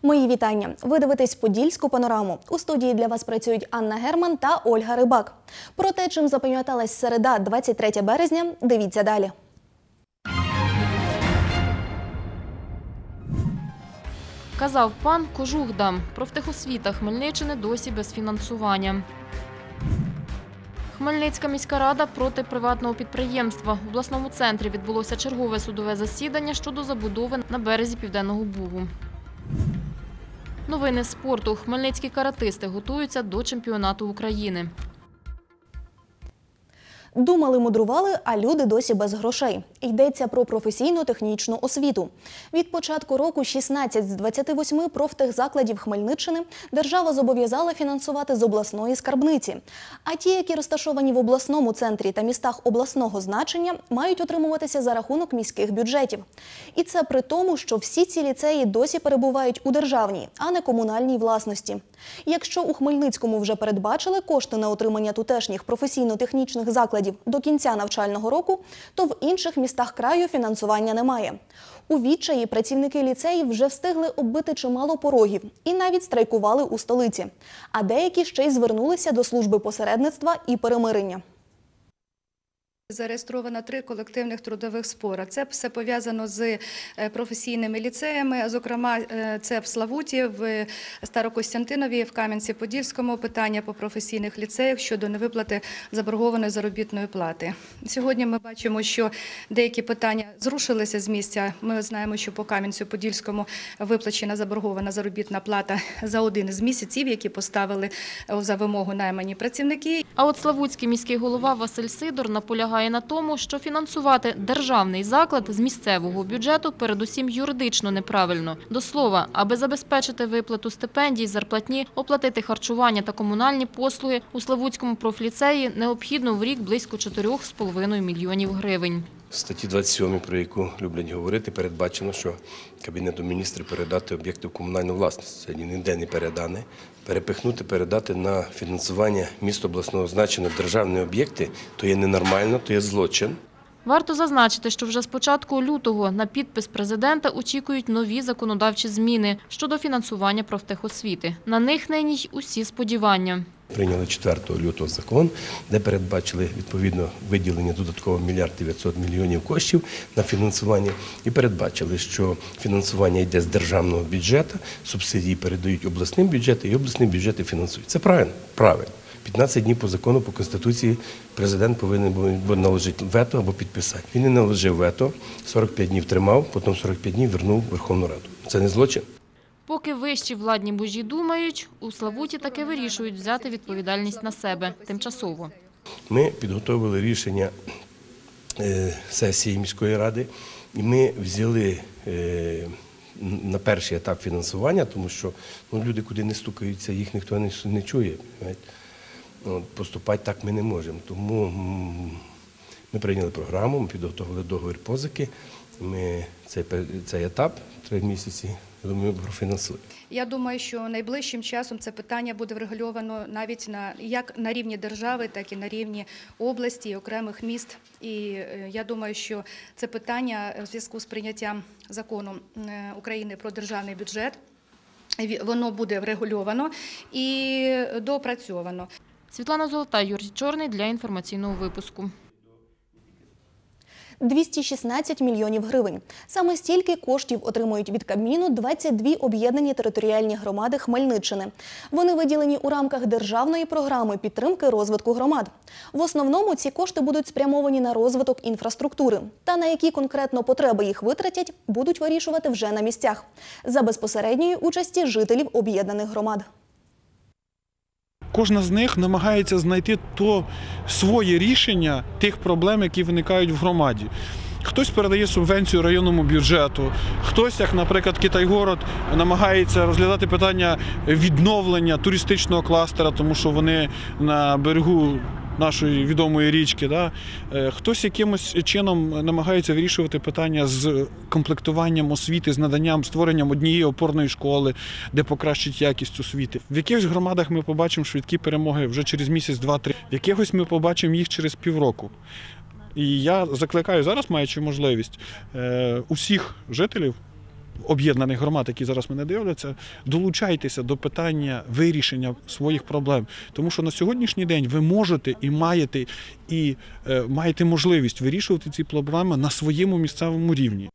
Мої вітання. Ви дивитесь «Подільську панораму». У студії для вас працюють Анна Герман та Ольга Рибак. Про те, чим запам'яталась середа, 23 березня, дивіться далі. Казав пан, кожух дам. Профтехосвіта Хмельниччини досі без фінансування. Хмельницька міська рада проти приватного підприємства. В обласному центрі відбулося чергове судове засідання щодо забудови на березі Південного Бугу. Новини спорту. Хмельницькі каратисти готуються до чемпіонату України. Думали, мудрували, а люди досі без грошей. Йдеться про професійно-технічну освіту. Від початку року 16 з 28 профтехзакладів Хмельниччини держава зобов'язала фінансувати з обласної скарбниці. А ті, які розташовані в обласному центрі та містах обласного значення, мають утримуватися за рахунок міських бюджетів. І це при тому, що всі ці ліцеї досі перебувають у державній, а не комунальній власності. Якщо у Хмельницькому вже передбачили кошти на утримання тутешніх професійно-технічних закладів до кінця навчального року, то в інших містах краю фінансування немає. У відчаї працівники ліцеїв вже встигли оббити чимало порогів і навіть страйкували у столиці. А деякі ще й звернулися до служби посередництва і перемирення. Зареєстровано 3 колективних трудових спори. Це все пов'язано з професійними ліцеями, зокрема, це в Славуті, в Старокостянтинові, в Кам'янці-Подільському питання по професійних ліцеях щодо невиплати заборгованої заробітної плати. Сьогодні ми бачимо, що деякі питання зрушилися з місця. Ми знаємо, що по Кам'янцю-Подільському виплачена заборгована заробітна плата за один із місяців, які поставили за вимогу наймані працівники. А от славутський міський голова Василь Сидор наполягає на тому, що фінансувати державний заклад з місцевого бюджету передусім юридично неправильно. До слова, аби забезпечити виплату стипендій, зарплатні, оплатити харчування та комунальні послуги, у Славутському профліцеї необхідно в рік близько 4,5 мільйонів гривень. В статті 27, про яку люблять говорити, передбачено, що Кабінету міністрів передати об'єкти в комунальну власність. Це ніде не передане. Перепихнути, передати на фінансування міст обласного значення державні об'єкти – то є ненормально, то є злочин. Варто зазначити, що вже з початку лютого на підпис президента очікують нові законодавчі зміни щодо фінансування профтехосвіти. На них нині й усі сподівання. Прийняли 4 лютого закон, де передбачили відповідно виділення додатково 1 мільярд 900 мільйонів коштів на фінансування і передбачили, що фінансування йде з державного бюджету, субсидії передають обласним бюджетам і обласні бюджети фінансують. Це правильно? Правильно. 15 днів по закону, по Конституції президент повинен був наложити вето або підписати. Він не наложив вето, 45 днів тримав, потім 45 днів вернув в Верховну Раду. Це не злочин? Поки вищі владні божі думають, у Славуті таки вирішують взяти відповідальність на себе тимчасово. Ми підготовили рішення сесії міської ради і ми взяли на перший етап фінансування, тому що люди куди не стукаються, їх ніхто не чує. Поступати так ми не можемо. Тому ми прийняли програму, ми підготовили договір позики, ми цей етап 3 місяці, я думаю, профінансуємо. Я думаю, що найближчим часом це питання буде врегульовано навіть як на рівні держави, так і на рівні області, окремих міст. І я думаю, що це питання в зв'язку з прийняттям закону України про державний бюджет, воно буде врегульовано і доопрацьовано. Світлана Золота, Юрій Чорний для інформаційного випуску. 216 мільйонів гривень. Саме стільки коштів отримують від Кабміну 22 об'єднані територіальні громади Хмельниччини. Вони виділені у рамках державної програми підтримки розвитку громад. В основному ці кошти будуть спрямовані на розвиток інфраструктури. Та на які конкретно потреби їх витратять, будуть вирішувати вже на місцях. За безпосередньої участі жителів об'єднаних громад. Кожна з них намагається знайти своє рішення тих проблем, які виникають в громаді. Хтось передає субвенцію районному бюджету, хтось, як, наприклад, Китай-город, намагається розглядати питання відновлення туристичного кластера, тому що вони на берегу нашої відомої річки. Хтось якимось чином намагається вирішувати питання з комплектуванням освіти, з наданням, створенням однієї опорної школи, де покращить якість освіти. В якихось громадах ми побачимо швидкі перемоги вже через місяць, 2-3. В якихось ми побачимо їх через півроку. І я закликаю зараз, маючи можливість, усіх жителів об'єднаних громад, які зараз мене дивляться, долучайтеся до питання вирішення своїх проблем. Тому що на сьогоднішній день ви можете і маєте можливість вирішувати ці проблеми на своєму місцевому рівні.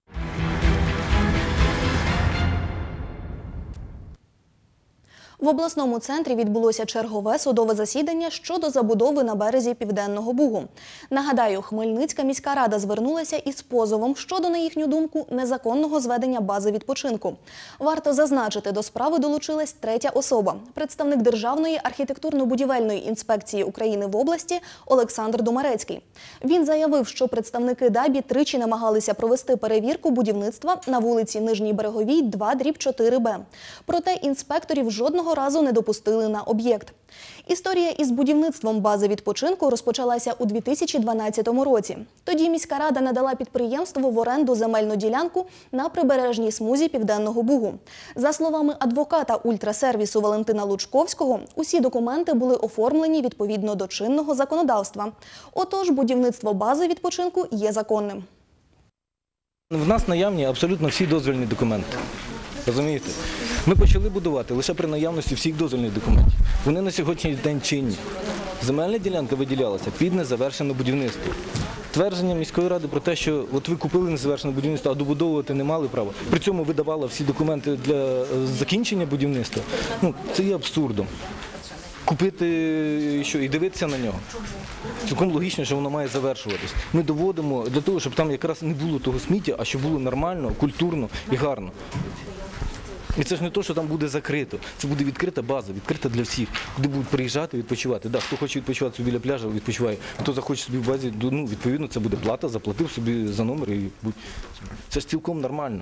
В обласному центрі відбулося чергове судове засідання щодо забудови на березі Південного Бугу. Нагадаю, Хмельницька міська рада звернулася із позовом щодо, на їхню думку, незаконного зведення бази відпочинку. Варто зазначити, до справи долучилась третя особа – представник Державної архітектурно-будівельної інспекції України в області Олександр Домарецький. Він заявив, що представники ДАБІ тричі намагалися провести перевірку будівництва на вулиці Нижній Береговій, 2/4Б. Проте інспекторів жодного разу не допустили на об'єкт. Історія із будівництвом бази відпочинку розпочалася у 2012 році. Тоді міська рада надала підприємству в оренду земельну ділянку на прибережній смузі Південного Бугу. За словами адвоката ультрасервісу Валентина Лучковського, усі документи були оформлені відповідно до чинного законодавства. Отож, будівництво бази відпочинку є законним. В нас наявні абсолютно всі дозвільні документи. Розумієте? Ми почали будувати лише при наявності всіх дозвільних документів. Вони на сьогоднішній день чинні. Земельна ділянка виділялася під незавершене будівництво. Твердження міської ради про те, що от ви купили незавершене будівництво, а добудовувати не мали права. При цьому видавала всі документи для закінчення будівництва. Це є абсурдом. Купити що і дивитися на нього. Цілком логічно, що воно має завершуватись. Ми доводимо для того, щоб там якраз не було того сміття, а щоб було нормально, культурно і гарно. І це ж не те, що там буде закрито. Це буде відкрита база, відкрита для всіх, куди будуть приїжджати, відпочивати. Да, хто хоче відпочивати собі біля пляжу, відпочиває. Хто захоче собі в базі, відповідно, це буде плата, заплатив собі за номер. Це ж цілком нормально.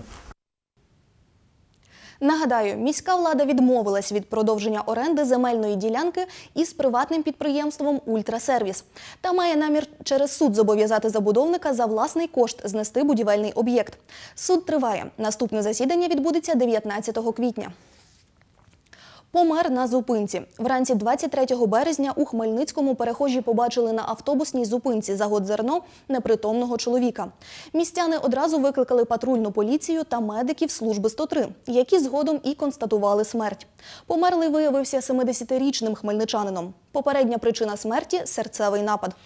Нагадаю, міська влада відмовилась від продовження оренди земельної ділянки із приватним підприємством «Ультрасервіс» та має намір через суд зобов'язати забудовника за власний кошт знести будівельний об'єкт. Суд триває. Наступне засідання відбудеться 19 квітня. Помер на зупинці. Вранці 23 березня у Хмельницькому перехожі побачили на автобусній зупинці за Годзерно непритомного чоловіка. Містяни одразу викликали патрульну поліцію та медиків служби 103, які згодом і констатували смерть. Померлий виявився 70-річним хмельничанином. Попередня причина смерті – серцевий напад.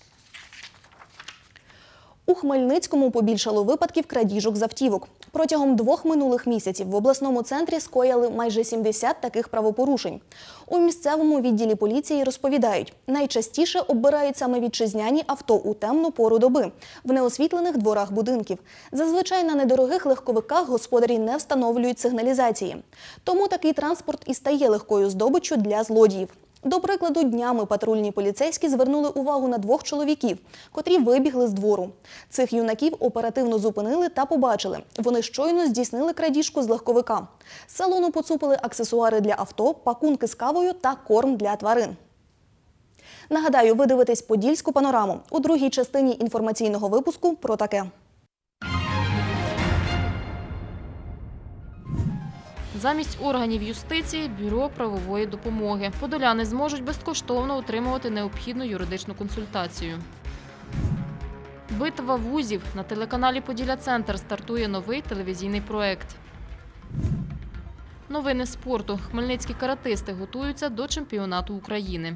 У Хмельницькому побільшало випадків крадіжок з автівок. Протягом 2 минулих місяців в обласному центрі скоїли майже 70 таких правопорушень. У місцевому відділі поліції розповідають, найчастіше оббирають саме вітчизняні авто у темну пору доби, в неосвітлених дворах будинків. Зазвичай на недорогих легковиках господарі не встановлюють сигналізації. Тому такий транспорт і стає легкою здобиччю для злодіїв. До прикладу, днями патрульні поліцейські звернули увагу на 2 чоловіків, котрі вибігли з двору. Цих юнаків оперативно зупинили та побачили. Вони щойно здійснили крадіжку з легковика. З салону поцупили аксесуари для авто, пакунки з кавою та корм для тварин. Нагадаю, ви дивитесь «Подільську панораму». У другій частині інформаційного випуску про таке. Замість органів юстиції – Бюро правової допомоги. Подоляни зможуть безкоштовно отримувати необхідну юридичну консультацію. Битва вузів. На телеканалі «Поділля-Центр» стартує новий телевізійний проект. Новини спорту. Хмельницькі каратисти готуються до чемпіонату України.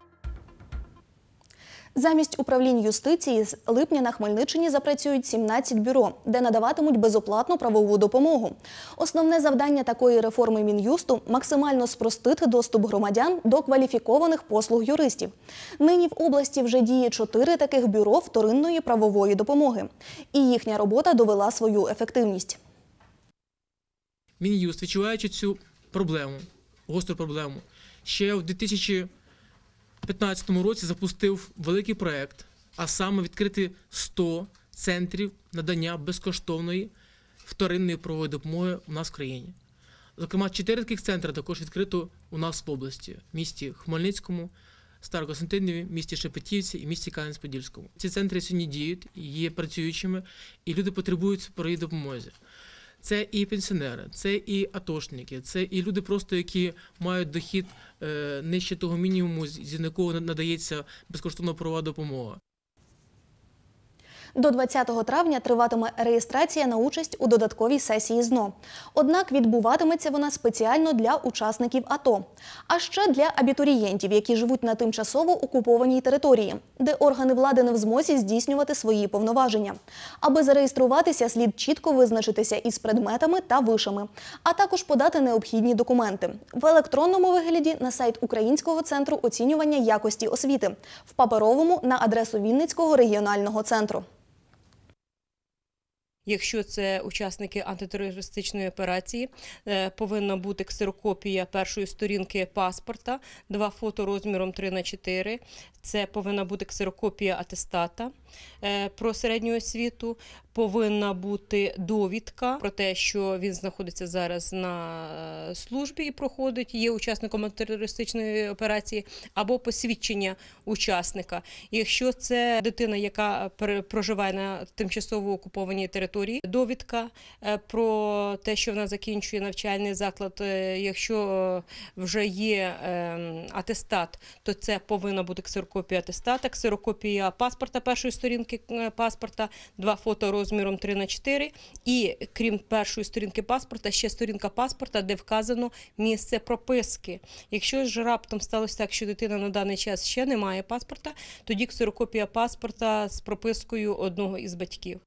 Замість управлінь юстиції з липня на Хмельниччині запрацюють 17 бюро, де надаватимуть безоплатну правову допомогу. Основне завдання такої реформи Мін'юсту – максимально спростити доступ громадян до кваліфікованих послуг юристів. Нині в області вже діє 4 таких бюро вторинної правової допомоги. І їхня робота довела свою ефективність. Мін'юст, відчуваючи цю проблему, гостру проблему, ще в 2015 році запустив великий проєкт, а саме відкрити 100 центрів надання безкоштовної вторинної правової допомоги у нас в країні. Зокрема, 4 таких центри також відкрито у нас в області, в місті Хмельницькому, Старокостянтинові, місті Шепетівці і місті Кам'янець-Подільському. Ці центри сьогодні діють, є працюючими, і люди потребують правової допомоги. Це і пенсіонери, це і атошники, це і люди просто, які мають дохід нижче того мінімуму, з якого надається безкоштовна правова допомога. До 20 травня триватиме реєстрація на участь у додатковій сесії ЗНО. Однак відбуватиметься вона спеціально для учасників АТО. А ще для абітурієнтів, які живуть на тимчасово окупованій території, де органи влади не в змозі здійснювати свої повноваження. Аби зареєструватися, слід чітко визначитися із предметами та вишами, а також подати необхідні документи. В електронному вигляді на сайт Українського центру оцінювання якості освіти, в паперовому на адресу Вінницького регіонального центру. Якщо це учасники антитерористичної операції, повинна бути ксерокопія першої сторінки паспорта, 2 фото розміром 3х4. Це повинна бути ксерокопія атестата про середню освіту, повинна бути довідка про те, що він знаходиться зараз на службі і проходить, є учасником антитерористичної операції, або посвідчення учасника. Якщо це дитина, яка проживає на тимчасово окупованій території, довідка про те, що вона закінчує навчальний заклад, якщо вже є атестат, то це повинна бути ксерокопія атестата, ксерокопія паспорта, першої сторінки паспорта, 2 фото розміром 3х4 і, крім першої сторінки паспорта, ще сторінка паспорта, де вказано місце прописки. Якщо ж раптом сталося так, що дитина на даний час ще не має паспорта, тоді ксерокопія паспорта з пропискою одного із батьків.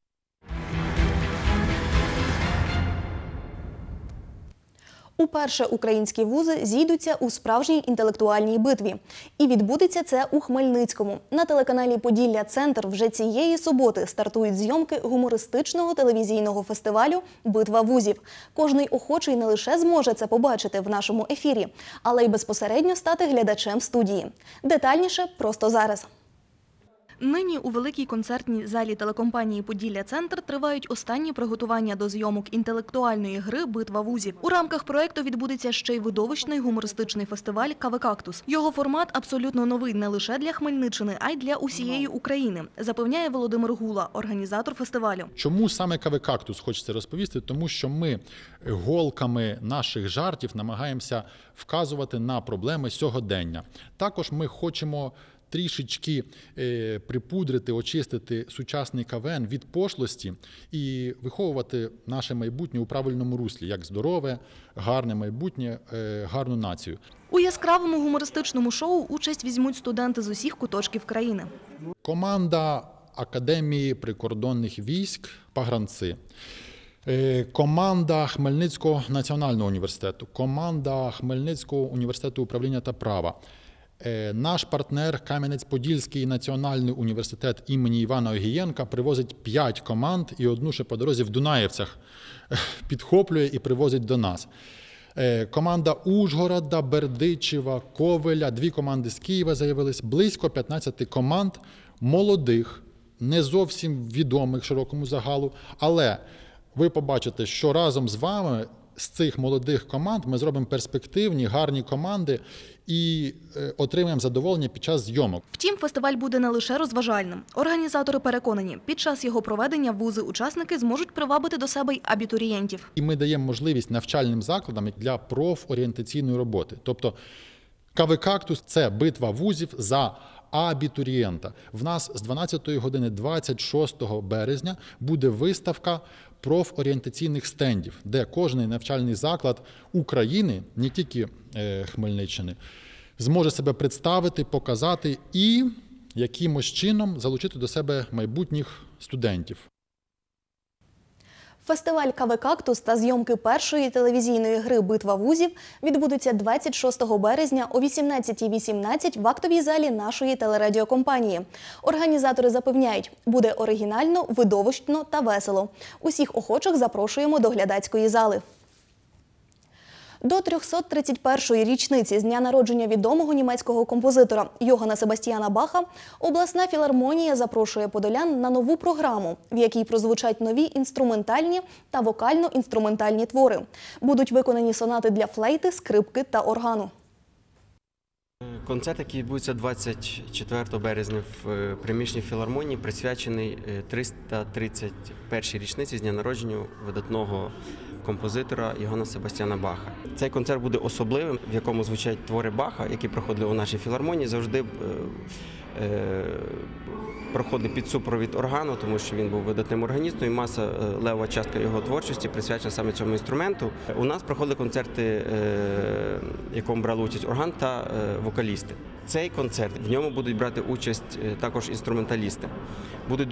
Уперше українські вузи зійдуться у справжній інтелектуальній битві. І відбудеться це у Хмельницькому. На телеканалі «Поділля-Центр» вже цієї суботи стартують зйомки гумористичного телевізійного фестивалю «Битва вузів». Кожний охочий не лише зможе це побачити в нашому ефірі, але й безпосередньо стати глядачем студії. Детальніше просто зараз. Нині у великій концертній залі телекомпанії «Поділля-Центр» тривають останні приготування до зйомок інтелектуальної гри «Битва вузів». У рамках проєкту відбудеться ще й видовищний гумористичний фестиваль «Кави-кактус». Його формат абсолютно новий не лише для Хмельниччини, а й для усієї України, запевняє Володимир Гула, організатор фестивалю. Чому саме «Кави-кактус» хочеться розповісти? Тому що ми голками наших жартів намагаємося вказувати на проблеми сьогодення. Також ми хочемо трішечки припудрити, очистити сучасний КВН від пошлості і виховувати наше майбутнє у правильному руслі, як здорове, гарне майбутнє, гарну націю. У яскравому гумористичному шоу участь візьмуть студенти з усіх куточків країни. Команда Академії прикордонних військ «Пагранці», команда Хмельницького національного університету, команда Хмельницького університету управління та права, наш партнер Кам'янець-Подільський національний університет імені Івана Огієнка привозить 5 команд і одну ще по дорозі в Дунаєвцях підхоплює і привозить до нас. Команда Ужгорода, Бердичева, Ковеля, 2 команди з Києва заявились, близько 15 команд молодих, не зовсім відомих широкому загалу, але ви побачите, що разом з вами з цих молодих команд ми зробимо перспективні, гарні команди і отримаємо задоволення під час зйомок. Втім, фестиваль буде не лише розважальним. Організатори переконані, під час його проведення вузи-учасники зможуть привабити до себе й абітурієнтів. І ми даємо можливість навчальним закладам для профорієнтаційної роботи. Тобто «Кави-кактус» – це битва вузів за абітурієнта. В нас з 12 години 26 березня буде виставка профорієнтаційних стендів, де кожен навчальний заклад України, не тільки Хмельниччини, зможе себе представити, показати і якимось чином залучити до себе майбутніх студентів. Фестиваль «Кави-кактус» та зйомки першої телевізійної гри «Битва вузів» відбудуться 26 березня о 18:18 в актовій залі нашої телерадіокомпанії. Організатори запевняють, буде оригінально, видовищно та весело. Усіх охочих запрошуємо до глядацької зали. До 331-ї річниці з дня народження відомого німецького композитора Йоганна Себастьяна Баха обласна філармонія запрошує подолян на нову програму, в якій прозвучать нові інструментальні та вокально-інструментальні твори. Будуть виконані сонати для флейти, скрипки та органу. Концерт, який відбудеться 24 березня в приміщенні філармонії, присвячений 331-й річниці з дня народження видатного композитора Йоганна Себастьяна Баха. Цей концерт буде особливим, в якому звучать твори Баха, які проходили у нашій філармонії. Завжди проходить під супровід органу, тому що він був видатним органістом, і маса, левова частка його творчості присвячена саме цьому інструменту. У нас проходили концерти, в якому брали участь орган та вокалісти. Цей концерт, в ньому будуть брати участь також інструменталісти. Будуть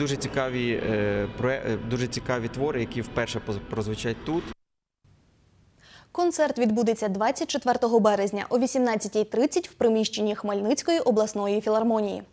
дуже цікаві твори, які вперше прозвучать тут. Концерт відбудеться 24 березня о 18:30 в приміщенні Хмельницької обласної філармонії.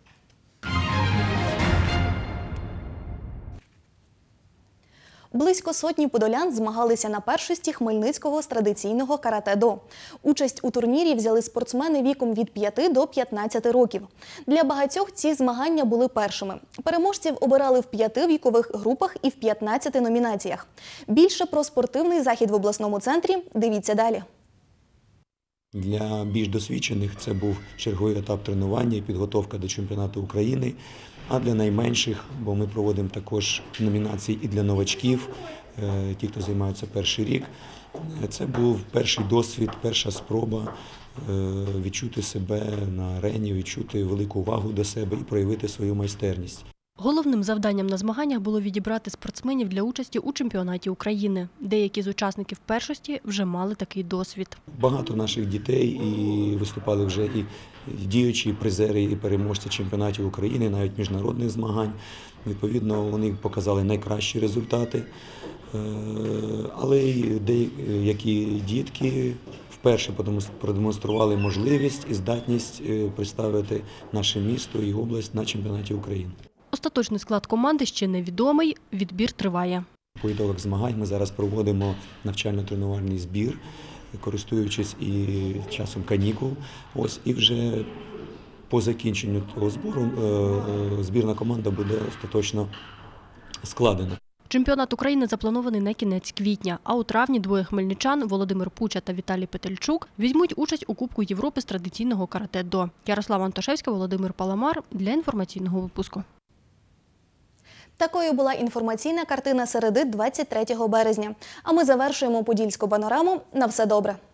Близько сотні подолян змагалися на першості Хмельницького з традиційного карате-до. Участь у турнірі взяли спортсмени віком від 5 до 15 років. Для багатьох ці змагання були першими. Переможців обирали в 5 вікових групах і в 15 номінаціях. Більше про спортивний захід в обласному центрі дивіться далі. Для більш досвідчених це був черговий етап тренування і підготовка до чемпіонату України. А для найменших, бо ми проводимо також номінації і для новачків, ті, хто займаються перший рік, це був перший досвід, перша спроба відчути себе на арені, відчути велику увагу до себе і проявити свою майстерність. Головним завданням на змаганнях було відібрати спортсменів для участі у чемпіонаті України. Деякі з учасників першості вже мали такий досвід. Багато наших дітей і виступали вже і діючі призери, і переможці чемпіонатів України, навіть міжнародних змагань. Відповідно, вони показали найкращі результати. Але й деякі дітки вперше продемонстрували можливість і здатність представити наше місто і область на чемпіонаті України. Остаточний склад команди ще невідомий, відбір триває. По ітогах змагань ми зараз проводимо навчально-тренувальний збір, користуючись і часом канікул. І вже по закінченню того збору збірна команда буде остаточно складена. Чемпіонат України запланований на кінець квітня, а у травні двоє хмельничан – Володимир Пуча та Віталій Петельчук – візьмуть участь у Кубку Європи з традиційного карате-до. Ярослава Антошевська, Володимир Паламар для інформаційного випуску. Такою була інформаційна картина середи 23 березня. А ми завершуємо подільську панораму. На все добре!